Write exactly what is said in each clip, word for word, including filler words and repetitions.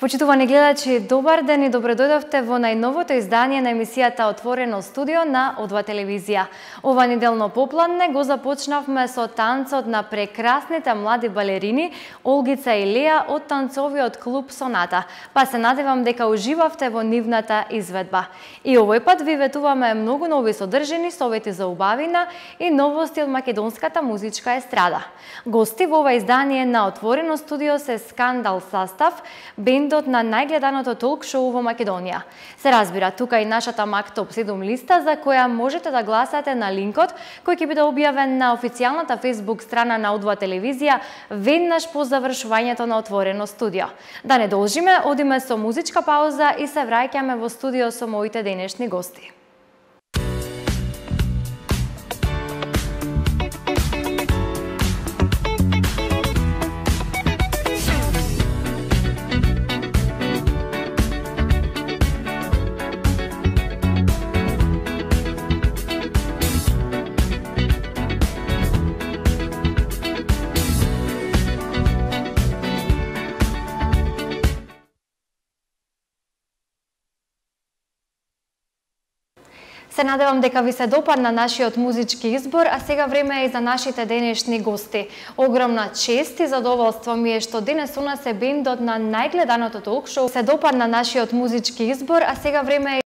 Почитувани гледачи, добар ден и добре дојдовте во најновото издание на емисијата Отворено студио на О два телевизија. Ова неделно попладне го започнавме со танцот на прекрасните млади балерини Олгица и Леа од танцовиот клуб Соната, па се надевам дека уживавте во нивната изведба. И овој пат ви ветуваме многу нови содржини, совети за убавина и новости од македонската музичка естрада. Гости во ова издание на Отворено студио се Скандал састав, бендот на најгледаното толк шоу во Македонија. Се разбира, тука и нашата Мак Топ седум листа за која можете да гласате на линкот кој ќе биде објавен на официјалната Facebook страна на О два телевизија веднаш по завршувањето на Отворено студио. Да не должиме, одиме со музичка пауза и се враќаме во студио со моите денешни гости. Се надевам дека ви се допадна нашиот музички избор, а сега време е и за нашите денешни гости. Огромна чест и задоволство ми е што денес у нас е бендот на најгледаното толк шоу. Се допадна нашиот музички избор, а сега време е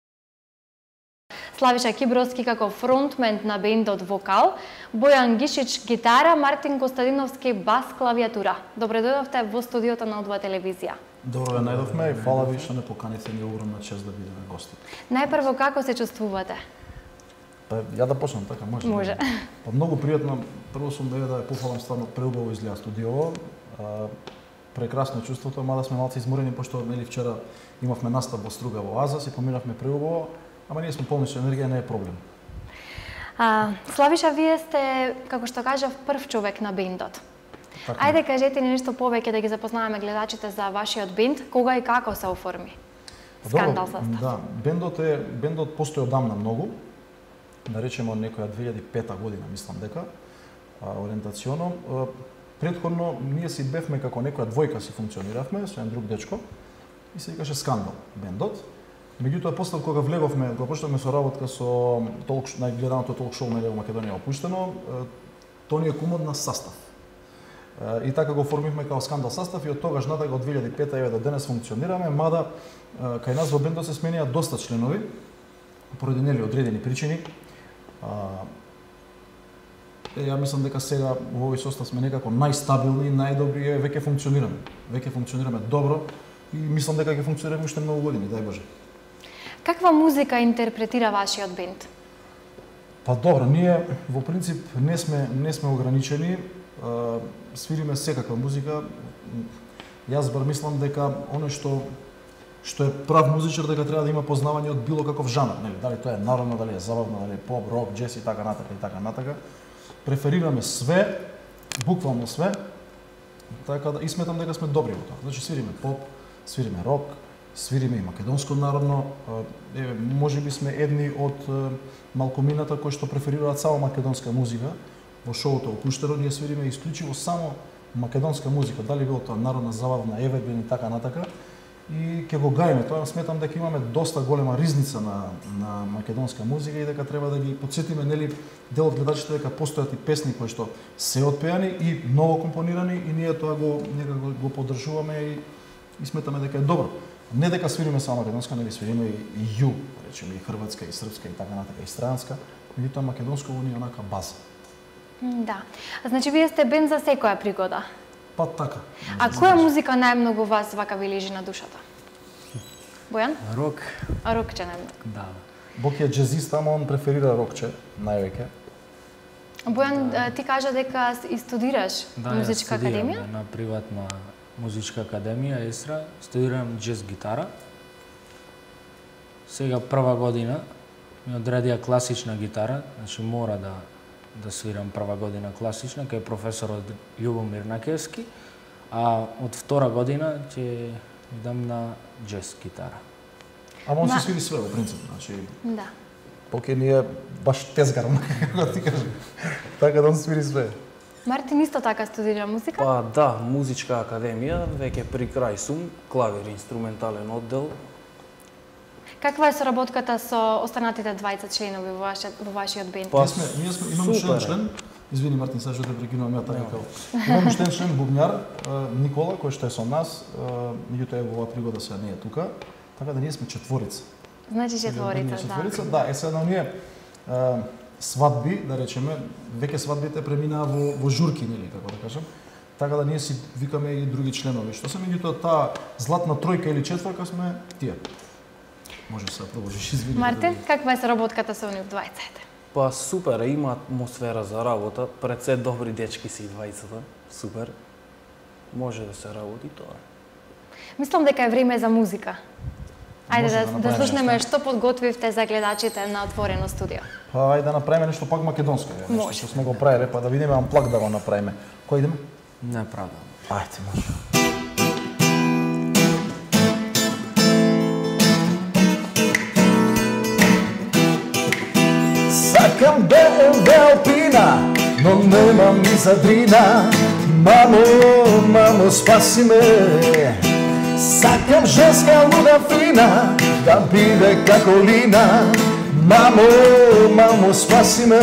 Славиша Кибровски како фронтмен на бендот вокал, Бојан Гишич гитара, Мартин Костадиновски бас клавиатура. Добре дојдовте во студиото на О два телевизија. Добро ве најдовме и фала ви што не поканите, ни огромна чест да бидеме гости. Најпрво, како се чувствувате? Па ја да почнам, така може. Може. Па многу пријатно, прво сум да ја пофалам, стварно преубаво изгледа студиово. Прекрасно чувството, мада сме малку изморени пошто нели вчера имавме настап во Струга во Азас и поминавме преубаво, ама ние сме полни со енергија, не е проблем. А, Славиша, вие сте, како што кажав, прв човек на бендот. Така. Ајде кажете ни нешто повеќе да ги запознаваме гледачите за вашиот бенд, кога и како се оформи? Скандал састав. Да, бендот е бендот постои одамна многу. Да речеме од некоја две илјади и пета година, мислам дека, ориентационо. Претходно ние си бевме како некоја двојка си функциониравме со еден друг дечко и се викаше Скандал бендот. Меѓутоа после кога влеговме, кога почнавме со работка со толк најгледаното толк шоу на Македонија опуштено, тоа ни е кумот на састав. И така го оформивме како Скандал састав и од тогаш натаму од две илјади и пета еве до денес функционираме, мада кај нас во бендот се сменија доста членови поради нели одредени причини. Е, ја мислам дека сега во овој состав сме некако најстабилни, најдобри, е, веќе функционираме. Веќе функционираме добро и мислам дека ќе функционираме уште многу години, дај Боже. Каква музика интерпретира вашиот бенд? Па добро, ние во принцип не сме не сме ограничени, свириме секаква музика. Јас бар мислам дека оно што што е прав музичар дека треба да има познавање од било каков жанр, нели? Дали тоа е народно, дали е забавно, дали е поп, рок, џез и така натака и така натака. Преферираме све, буквално све. Така да и сметам дека сме добри во тоа. Значи свириме поп, свириме рок, свириме и македонско народно. Еве, можеби сме едни од малкумината кои што преферираат само македонска музика. Во шоуто опуштено ние свириме исклучиво само македонска музика, дали било тоа народна, забавна, евергрин и така натака. И ќе го гајме тоа, сметам дека имаме доста голема ризница на на македонска музика и дека треба да ги потсетиме нели дел од гледачите дека постојат и песни кои што се отпеани и ново компонирани и ние тоа го некако го, го поддржуваме и, и сметаме дека е добро. Не дека свириме само македонска, нели свириме и, и ју, речеме и хрватска и српска и така натака и странска, меѓутоа македонско уни онака база. Да. Значи вие сте бенд за секоја пригода. Па така. А која музика најмногу вас вака ви лежи на душата? Бојан? Рок. А рокче најмногу. Да. Бог е джезист, ама он преферира рокче највеќе. Бојан, да. Ти кажа дека и студираш да, музичка академија? Да, на приватна музичка академија Есра, студирам џез гитара. Сега прва година ми одредија класична гитара, значи мора да да свирам прва година класична, кај професорот Љубомир Накевски, а од втора година ќе идам на џез гитара. Ама он Ма... се свири све во принцип, значи. Да. Поке ние баш тезгар, како ти кажам. Така да он свири све. Мартин исто така студира музика? Па да, музичка академија, веќе при крај сум, клавир, инструментален оддел. Каква е соработката со останатите двајца членови во вашиот во вашиот бенд? Па, ние сме, ние сме имаме член член. Извини Мартин, сега што те прекинувам ја така како. Имаме член член бубњар Никола кој што е со нас, меѓутоа во оваа пригода сега не е тука, така да ние сме четворица. Значи четворица, да. Четворица, да, е сега на оние свадби, да речеме, веќе свадбите преминаа во во журки, нели, како да кажам. Така да ние си викаме и други членови. Што се меѓутоа таа златна тројка или четворка сме тие. Може да се продолжиш, извини. Мартин, каква е соработката со нив двајцата? Па супер, има атмосфера за работа, пред се добри дечки си и двајцата, супер. Може да се работи тоа. Мислам дека е време за музика. Ајде да, да, да слушнеме нешто. што подготвивте за гледачите на Отворено студио. Па ајде да направиме нешто пак македонско, е, нешто што сме го правеле, па да видиме амплак да го направиме. Кој идеме? Неправда. Ајде, може. Сакам бе ем Алпина, но немам ни за дрина. Мамо, мамо, спаси ме. Сакам женска луда фина, да биде како Лина. Мамо, мамо, спаси ме.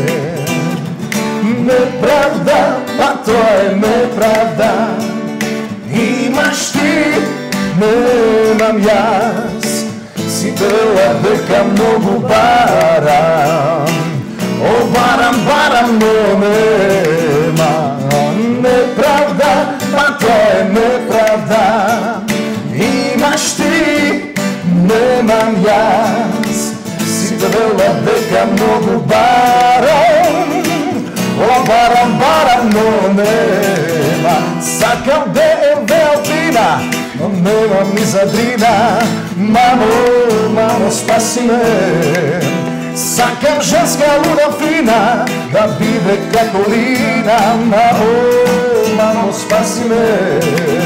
Неправда, па тоа е неправда. Имаш ти, немам јас. Си тела дека многу барам. О, барам, барам, но нема. Неправда, па тоа е неправда. Имаш ти, немам јас. Си тела дека многу барам. О, барам, барам, но нема. Сакам бе ем Алпина, но немам ни за дрина. Мамо, мамо, спаси ме. Сакам женска луда фина, да биде како Лина. Мамо, мамо, спаси ме.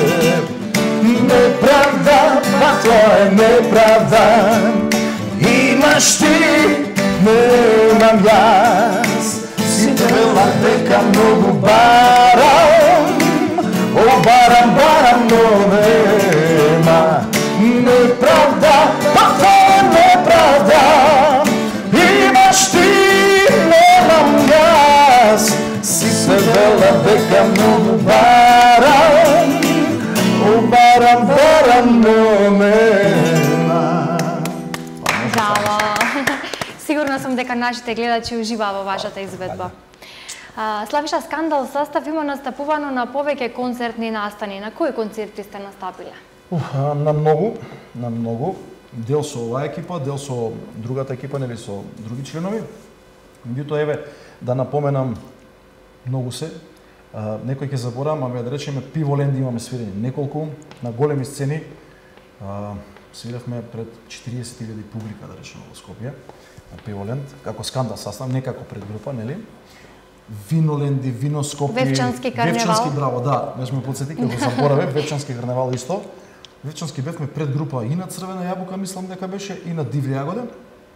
Неправда, па тоа е неправда. Имаш ти, немам јас. Си твела дека многу барам. О, барам, барам, но нема. Неправда, па тоа е неправда. Имаш ти, немам јас. Си се вела дека многу барам. О, барам, барам, но нема. Браво! Сигурна сум дека нашите гледачи уживаа во вашата изведба. А, Славиша, Скандал состав има настапувано на повеќе концертни настани. На кои концерти сте настапиле? Уф, на многу, на многу. Дел со оваа екипа, дел со другата екипа, нели со други членови. Меѓутоа, еве, да напоменам многу се. А, некој ќе заборам, ама да речеме Пиволенд имаме свирени неколку на големи сцени. А, свиревме пред четириесет илјади публика, да речеме, во Скопје. На Пиволенд, како Скандал состав, не како предгрупа, нели? Виноленди, Виноскопи, Вевчански карневал. Вевчански, браво, да, не сме подсети, ќе го забораве, Вевчански карневал исто. Вевчански бевме пред група и на Црвена јабука, мислам дека беше, и на Дивлја јагода.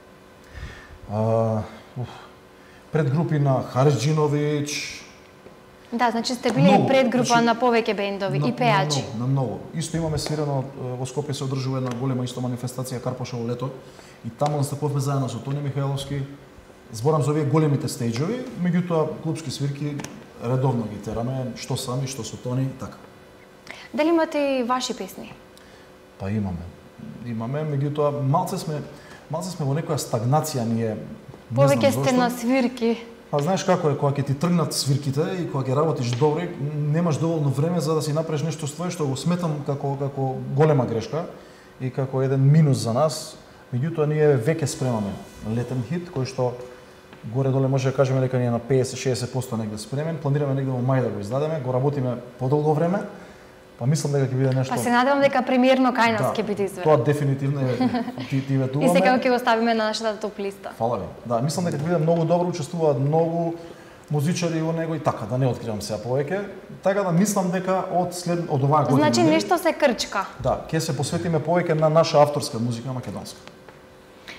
А, уф, пред групи на Хариджиновиќ. Да, значи сте били и пред група значи, на повеќе бендови на, и пеачи. На, на, на многу. Исто имаме свирено во Скопје, се одржува една голема исто манифестација Карпошево лето и таму настапувавме заедно со Тони Михајловски. Зборам за овие големите стејџови, меѓутоа клубски свирки редовно ги тераме, што сами, што со Тони, така. Дали имате и ваши песни? Па имаме. Имаме, меѓутоа малце сме малце сме во некоја стагнација ние. Повеќе сте на свирки. А знаеш како е, кога ќе ти тргнат свирките и кога ќе работиш добро, немаш доволно време за да си направиш нешто свое, што го сметам како како голема грешка и како еден минус за нас. Меѓутоа ние веќе спремаме летен хит кој што горе-доле може да кажеме дека ние на петдесет до шеесет проценти негде спремен. Планираме негде во мај да го издадеме, го работиме подолго време. Па мислам дека ќе биде нешто. Па се надевам дека премиерно кај нас ќе да, биде изведено. Тоа дефинитивно е ти ти ветуваме. И сега ќе го ставиме на нашата топ листа. Фала ви. Да, мислам дека ќе биде многу добро, учествуваат многу музичари во него и така, да не откривам сега повеќе. Така да мислам дека од след од оваа година. Значи нешто се крчка. Да, ќе се посветиме повеќе на наша авторска музика македонска.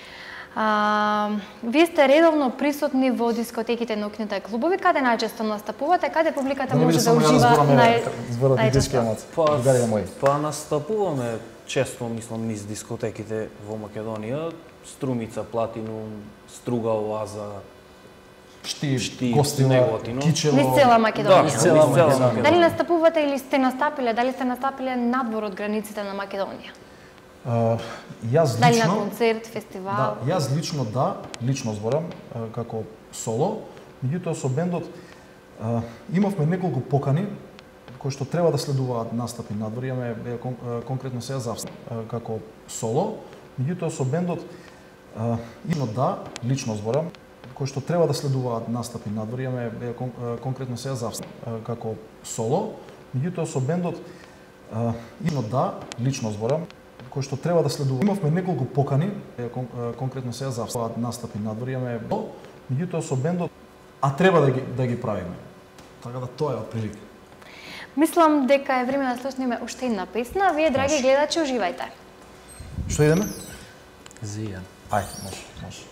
А, вие сте редовно присутни во дискотеките, ноќните клубови, каде најчесто настапувате, каде публиката Да не може биде да само ја ужива разборам, нај... зборат и диски најчесто? емоции. Па, Другарија мои. па настапуваме често, мислам, низ дискотеките во Македонија. Струмица, Платинум, Струга, Оаза, Шти, Шти, Гостила, Неготино. Кичево. Низ цела Да, Македонија. низ цела Македонија. Дали настапувате или сте настапиле, дали сте настапиле надвор од границите на Македонија? А, јас Дали на лично, концерт, фестивал? да, јас лично да, лично зборам а, како соло, меѓутоа со бендот а, имавме неколку покани кои што треба да следуваат настапи надвор, имаме е, кон, а, конкретно сега за а, како соло, меѓутоа со бендот а, имно да, лично зборам, кои што треба да следуваат настапи надвор, имаме е, кон, а, конкретно сега за а, како соло, меѓутоа со бендот а, имно да, лично зборам, кои што треба да следува. Имавме неколку покани, е, кон, е, конкретно сега за настапи надвор, имаме, меѓутоа со бендот, а треба да ги да ги правиме. Така да тоа е отприлика. Мислам дека е време да слушнеме уште една песна. Вие, драги Може. гледачи, уживајте. Што идеме? Зија. Ајде, може, може.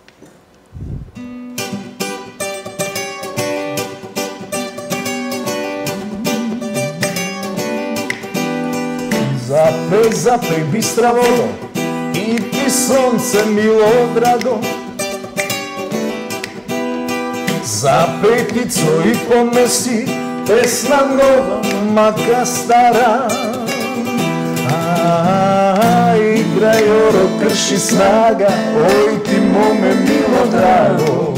Запеј, запеј, бистра водо, и ти сонце мило драго. Запеј, птицо, и помеси, песна нова, мака стара. А, играј, оро, крши снага, ој ти моме мило драго.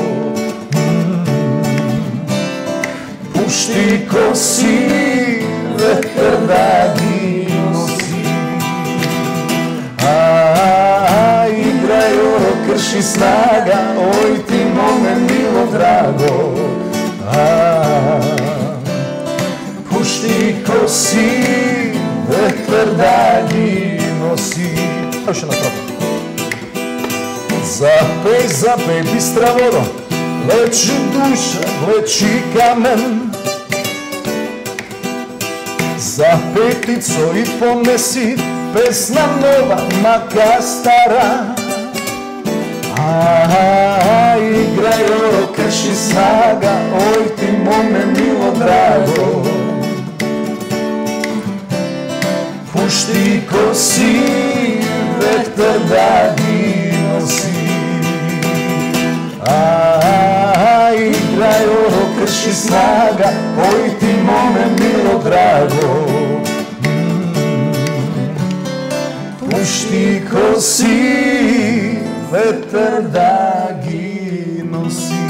Пушти коси, ветер да ги носи. А, играј, оро, крши снага, ој ти моме мило драго. А, пушти коси, ветер да ги носи. Още на тропа. Запеј, запеј, бистра водо, лечи душа, лечи камен. Запеј, птицо, и понеси песна нова, мака стара. А, играј, оро, крши снага, ој ти моме мило драго. Пушти коси, ветер да ги носи. А, играј, оро, крши снага, ој ти моме мило драго. Пушти коси, ветер да ги носи.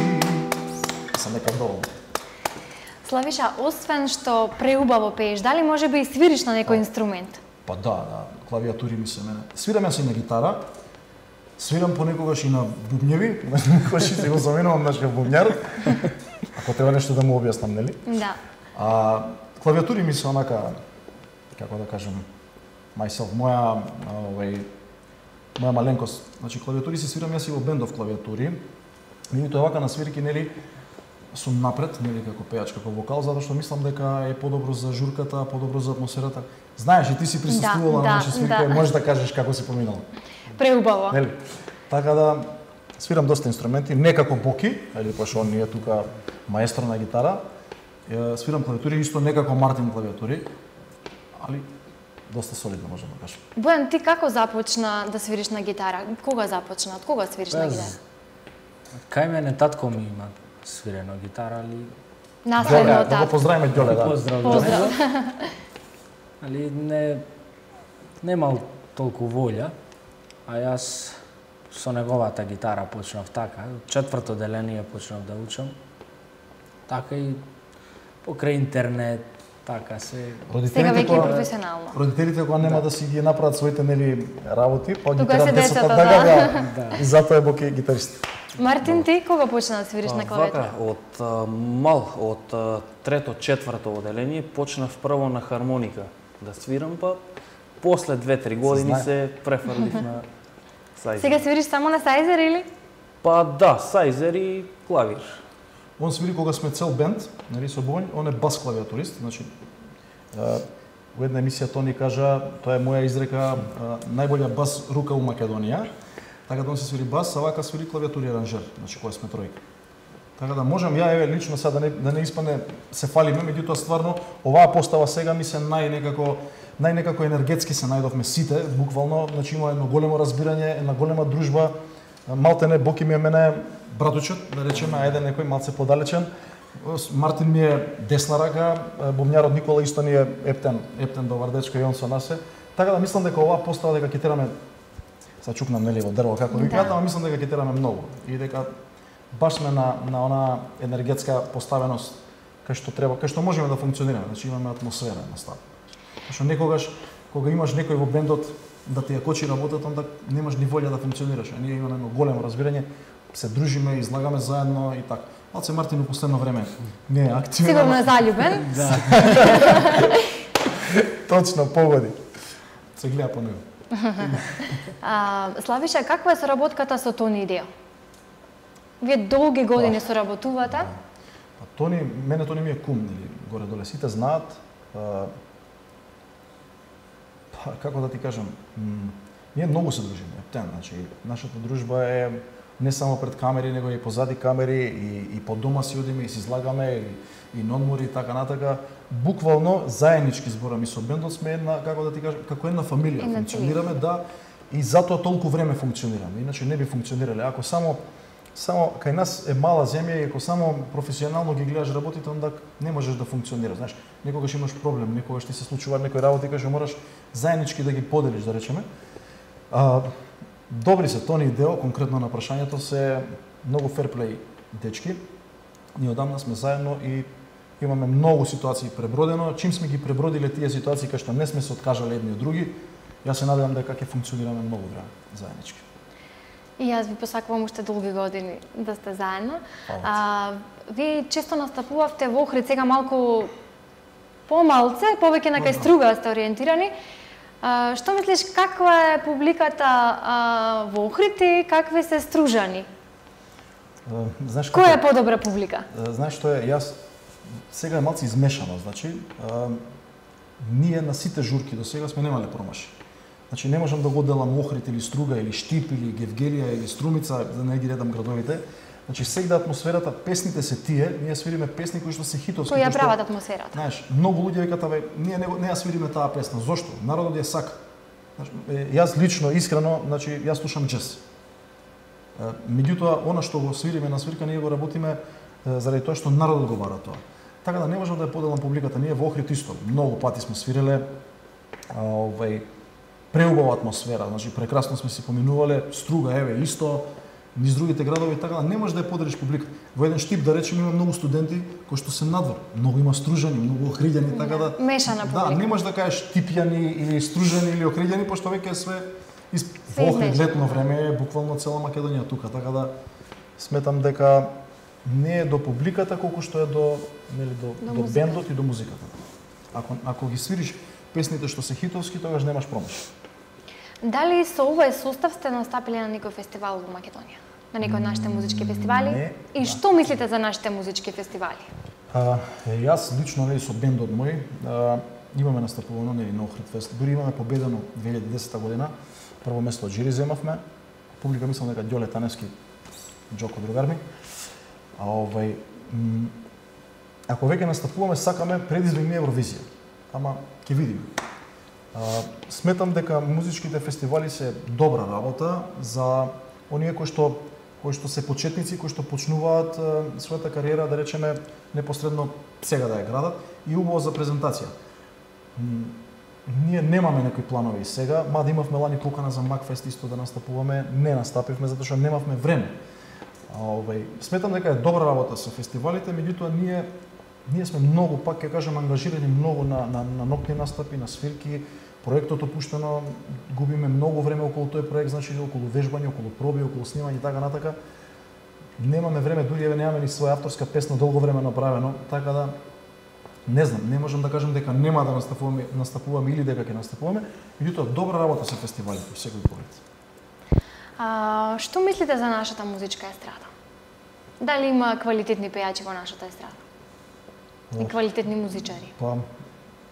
Сам нека долу. Славиша, освен што преубаво пееш, дали може би и свириш на некој инструмент? Па да, да, клавиатури ми се мене. Свирам јас и на гитара, свирам понекогаш и на бубњеви, некогаш и се го заменувам нашиот бубњар, ако треба нешто да му објаснам, нели? Да. А клавиатури ми се онака, како да кажем, myself, моја, овај, моја маленкост. Значи, клавиатури си свирам јас и во бендов клавиатури, меѓутоа вака на свирки, нели, сум напред, нели, како пејач, како вокал, затоа што мислам дека е подобро за журката, подобро за атмосферата. Знаеш, и ти си присуствувала Да, на наши да, свирки, да. можеш да кажеш како си поминала. Преубаво. Нели? Така да свирам доста инструменти, не како Боки, или пошто он е тука маестро на гитара. Е, свирам клавиатури исто не како Мартин клавиатури, али доста солидно можам да кажам. Бојан, ти како започна да свириш на гитара? Кога започна? Од кога свириш на гитара? Кај мене татко ми има свирено гитара, али Наследно Ѓоле, од да го тат. поздравиме Ѓоле, да. поздрав. Поздрав. Али не немал толку волја, а јас со неговата гитара почнав така. Четврто деление почнав да учам. Така и покрај интернет, така се. Сега веќе кога- е професионално. Родителите кога нема да си ги направат своите нели работи, па ги Тогаш терат се децата децата, да да. да. Да. И затоа е Боки гитарист. Мартин, ти кога почна да свириш на клавиатура? Вака, од а, мал, од а, трето, четврто оделение, почнав прво на хармоника да свирам, па после две-три години знае. се префрлив на сајзер. Сега свириш само на сајзер или? Па да, сајзер и клавир. Он свири кога сме цел бенд, нели со Боњ, он е бас клавиатурист, значи е, во една емисија тој ни кажа, тоа е моја изрека, е, најбоља бас рука у Македонија. Така да он се свири бас, а вака свири клавиатура и аранжер, значи која сме тројка. Така да можам ја еве лично сега да не да не испадне се фалиме, меѓутоа стварно оваа постава сега ми се нај некако нај некако енергетски се најдовме сите, буквално, значи има едно големо разбирање, една голема дружба. Малтене Боки ми е мене братучот, да речеме, а еден некој малце подалечен. Мартин ми е десна рака, бубњарот Никола исто ни е ептен, ептен добар дечко и он со нас е. Така да мислам дека оваа постава дека ќе тераме, са чукнам нели во дрво како викаат, ама мислам дека ќе тераме многу и дека баш сме на на она енергетска поставеност кај што треба, кај што можеме да функционираме, значи имаме атмосфера на став. Што некогаш кога имаш некој во бендот да ти ја кочи работата, онда немаш ни волја да функционираш. А ние имаме едно големо разбирање, се дружиме, излагаме заедно и така. Малце Мартин во последно време не е активен. Сигурно е заљубен. Да. Точно, погоди. Се гледа по него. А, Славиша, каква е соработката со Тони Идео? Вие долги години соработувате? Па Тони, мене Тони ми е кум, нели, горе-доле сите знаат. А, па, како да ти кажам, м, ние многу се дружиме, ептен, значи, нашата дружба е не само пред камери, него и позади камери, и, и по дома си одиме и си излагаме, и, и нонмори и така натака. Буквално заеднички зборам и со бендот сме една, како да ти кажам, како една фамилија една функционираме, да, и затоа толку време функционираме. Иначе не би функционирале. Ако само само кај нас е мала земја и ако само професионално ги гледаш работите, онда не можеш да функционираш. Знаеш, некогаш имаш проблем, некогаш ти се случуваат некои работи, кажеш мораш заеднички да ги поделиш, да речеме. А, добри се Тони Идео, конкретно на прашањето, се многу ферплей дечки. Ние одамна сме заедно и имаме многу ситуации пребродено. Чим сме ги пребродиле тие ситуации кај што не сме се откажале едни од други, јас се надевам дека ќе функционираме многу време заеднички. И јас ви посакувам уште долги години да сте заедно. А, вие често настапувавте во Охрид, сега малку помалце, повеќе на кај Струга сте ориентирани. А, што мислиш, каква е публиката а, во Охрид и какви се стружани? А, знаеш која е подобра публика? А, знаеш што е, јас сега е малце измешано, значи, а, ние на сите журки до сега сме немале промаши. Значи не можам да го делам Охрид или Струга или Штип или Гевгелија или Струмица, да не ги редам градовите. Значи сегда атмосферата, песните се тие, ние свириме песни кои што се хитовски. Кои ја прават атмосферата? Знаеш, многу луѓе викаат абе, ние не не ја свириме таа песна. Зошто? Народот ја сака. Знаеш, јас лично, искрено, значи јас слушам џез. Меѓутоа, она што го свириме на свирка, ние го работиме заради тоа што народот го бара тоа. Така да не можам да ја поделам публиката. Ние во Охрид исто многу пати сме свиреле, овај преубава атмосфера, значи прекрасно сме си поминувале, Струга еве исто, низ другите градови, така да не можеш да ја поделиш публика. Во еден Штип, да речеме, има многу студенти кои што се надвор, многу има стружани, многу охриѓани, така да мешана публика. Да, не можеш да кажеш типјани или стружани или охриѓани, пошто веќе е све из... во Охрид летно време е буквално цела Македонија тука, така да сметам дека не е до публиката колку што е до нели до до, до бендот и до музиката. Ако ако ги свириш песните што се хитовски, тогаш немаш промаш. Дали со овој состав сте настапиле на некој фестивал во Македонија? На некој од нашите музички фестивали? Не, и да. Што мислите за нашите музички фестивали? А, јас лично нели со бендот мој а, имаме настапувано нели на Охрид фест. Дури имаме победено две илјади и десета година. Прво место од жири земавме. Публика мислам дека Ѓоле Таневски, Џоко другар ми. А овај ако веќе настапуваме, сакаме предизвик Евровизија. Ама ќе видиме. А, сметам дека музичките фестивали се добра работа за оние кои што кои што се почетници, кои што почнуваат а, својата кариера, да речеме, непосредно сега да ја градат и убаво за презентација. М, ние немаме некои планови и сега, мада имавме лани покана за Макфест исто да настапуваме, не настапивме затоа што немавме време. А, овај, сметам дека е добра работа со фестивалите, меѓутоа ние ние сме многу, пак ќе кажам, ангажирани многу на на на ноќни настапи, на свирки. Проектот опуштено, губиме многу време околу тој проект, значи околу вежбање, околу проби, околу снимање и така натака. Немаме време, дури еве немаме ни своја авторска песна долго време направено, така да не знам, не можам да кажам дека нема да настапуваме, настапуваме или дека ќе настапуваме, меѓутоа добра работа со фестивалите во секој поглед. А, што мислите за нашата музичка естрада? Дали има квалитетни пејачи во нашата естрада? И квалитетни музичари? Па,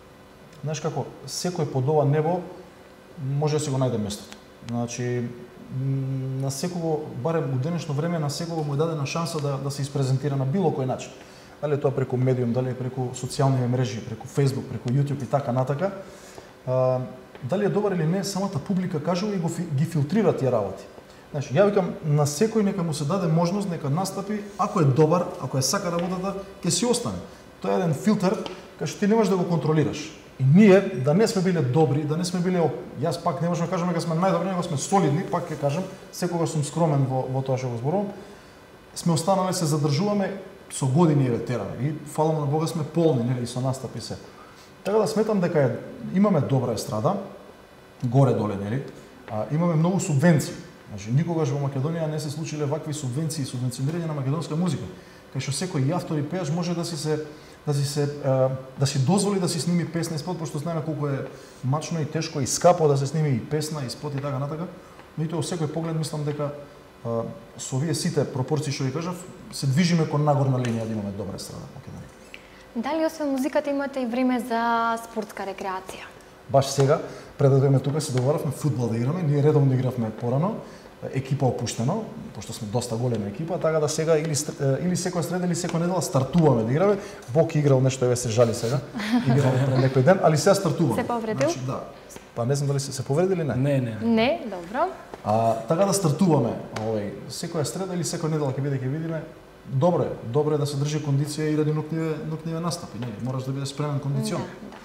знаеш како, секој под ова небо може да си го најде местото. Значи, на секого, барем у денешно време, на секого му е дадена шанса да, да се испрезентира на било кој начин. Дали е тоа преку медиум, дали е преку социјални мрежи, преку Facebook, преку YouTube и така натака. А, дали е добар или не, самата публика кажува и го, ги филтрира тие работи. Значи, ја викам, на секој нека му се даде можност, нека настапи, ако е добар, ако е сака работата, ќе си остане. Тоа е еден филтер кај што ти не можеш да го контролираш. И ние, да не сме биле добри, да не сме биле, јас пак не можам да кажам дека сме најдобри, него сме солидни, пак ќе кажам, секогаш сум скромен во, во тоа што го зборувам, сме останале, се задржуваме со години и ветерани. И фала на Бога сме полни, нели, со настапи се. Така да сметам дека е, имаме добра естрада, горе-доле, нели, а, имаме многу субвенции. Значи, никогаш во Македонија не се случиле вакви субвенции, субвенционирање на македонска музика, кај што секој автор и пејач може да си се да си се да си дозволи да си сними песна и спот, пошто знаеме колку е мачно и тешко и скапо да се сними и песна и спот и така натака. Меѓутоа во секој поглед мислам дека а, со овие сите пропорции што ви кажав, се движиме кон нагорна линија да имаме добра естрада во Македонија. Дали освен музиката имате и време за спортска рекреација? Баш сега, пред да дојдеме тука, се договоравме фудбал да играме, ние редовно игравме порано, екипа опуштено, пошто сме доста голема екипа, така да сега или или секоја среда или секоја недела стартуваме да играме. Бок играл нешто, еве се жали сега. Играл пред некој ден, али сега стартуваме. Се повредил? Значи, да. Па не знам дали се се повреди или не. Не, не. Не, добро. А така да стартуваме, овој секоја среда или секоја недела ќе биде ќе видиме. Добро е, добро е да се држи кондиција и ради нокниве нокниве настапи, нели? Мораш да бидеш спремен кондиционер. Да, да.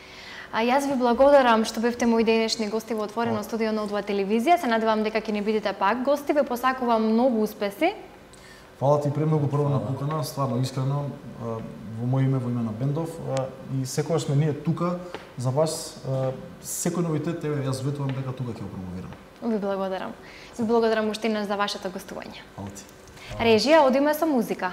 А јас ви благодарам што бевте мои денешни гости во отворено студио на О два телевизија. Се надевам дека ќе ни бидете пак гости. Ве посакувам многу успеси. Фала ти премногу прво на покана, стварно искрено во моје име, во име на бендов, и секогаш сме ние тука за вас. Секој новитет, еве јас ветувам дека тука ќе го промовирам. Ви благодарам. Ви благодарам уште еднаш за вашето гостување. Фала ти. Режија, одиме со музика.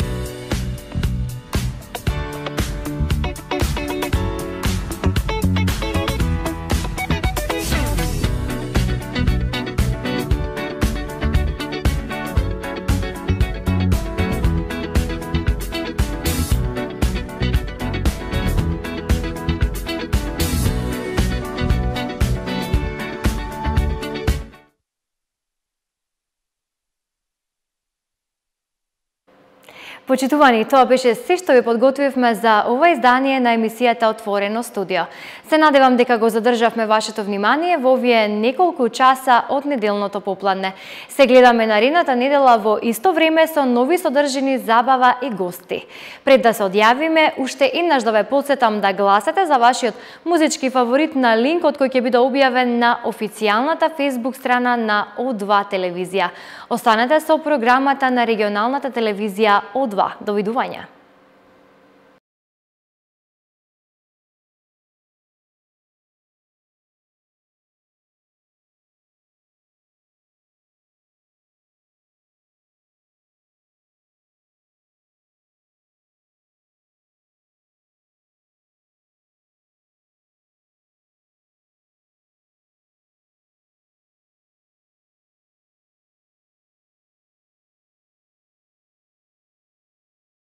Почитувани, тоа беше се што ви подготвивме за ова издание на емисијата Отворено студио. Се надевам дека го задржавме вашето внимание во овие неколку часа од неделното попладне. Се гледаме наредната недела во исто време со нови содржини, забава и гости. Пред да се одјавиме, уште еднаш да ве потсетам да гласате за вашиот музички фаворит на линкот кој ќе биде објавен на официјалната Facebook страна на О два телевизија. Останете со програмата на регионалната телевизија О два. Довидување.